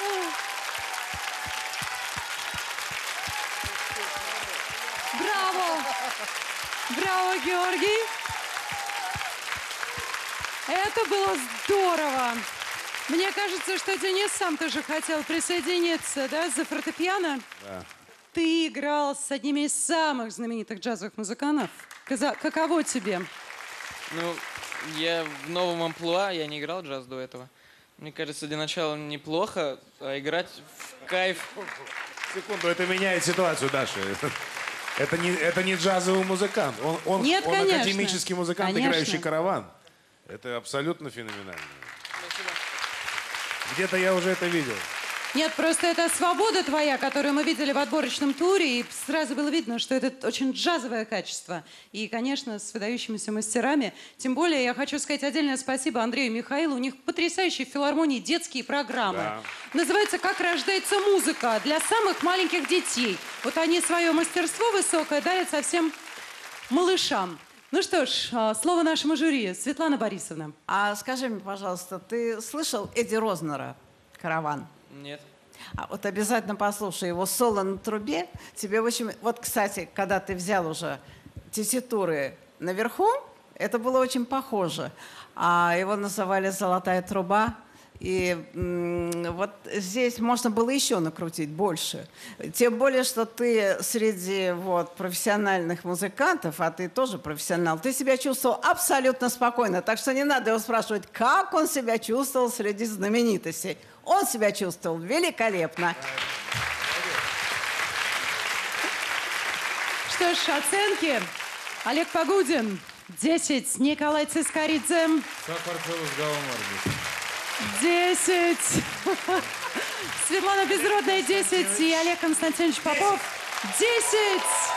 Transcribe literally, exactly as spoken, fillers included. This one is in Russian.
Браво! Браво, Георгий! Это было здорово! Мне кажется, что Денис сам тоже хотел присоединиться, да, за фортепиано? Да. Ты играл с одними из самых знаменитых джазовых музыкантов. Каково тебе? Ну, я в новом амплуа, я не играл джаз до этого. Мне кажется, для начала неплохо, а играть в кайф... Секунду, это меняет ситуацию, Даша. Это не, это не джазовый музыкант. Он, он, Нет, он конечно. академический музыкант, Конечно. играющий караван. Это абсолютно феноменально. Где-то я уже это видел. Нет, просто это свобода твоя, которую мы видели в отборочном туре, и сразу было видно, что это очень джазовое качество. И, конечно, с выдающимися мастерами. Тем более, я хочу сказать отдельное спасибо Андрею и Михаилу. У них потрясающие в филармонии детские программы. Да. Называется «Как рождается музыка» для самых маленьких детей. Вот они свое мастерство высокое дарят совсем малышам. Ну что ж, слово нашему жюри. Светлана Борисовна. А скажи мне, пожалуйста, ты слышал Эдди Рознера «Караван»? Нет. А вот обязательно послушай его соло на трубе. Тебе очень... Вот, кстати, когда ты взял уже тесситуры наверху, это было очень похоже. А его называли «Золотая труба». И вот здесь можно было еще накрутить больше. Тем более, что ты среди вот, профессиональных музыкантов, а ты тоже профессионал, ты себя чувствовал абсолютно спокойно. Так что не надо его спрашивать, как он себя чувствовал среди знаменитостей. Он себя чувствовал великолепно. Что ж, оценки. Олег Погудин, десять. Николай Цискоридзе. десять. Светлана Безродная, десять. И Олег Константинович Попов, десять.